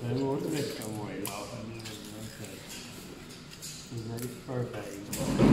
They want this one way off and then that's it. Nice birthday.